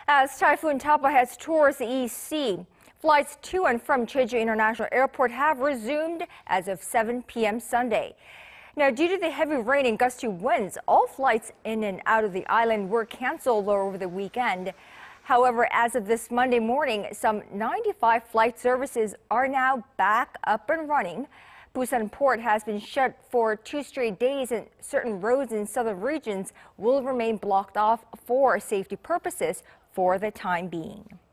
As Typhoon Tapah heads towards the East Sea, flights to and from Jeju International Airport have resumed as of 7 p.m. Sunday. Now, due to the heavy rain and gusty winds, all flights in and out of the island were canceled over the weekend. However, as of this Monday morning, some 95 flight services are now back up and running. Busan Port has been shut for 2 straight days, and certain roads in southern regions will remain blocked off for safety purposes for the time being.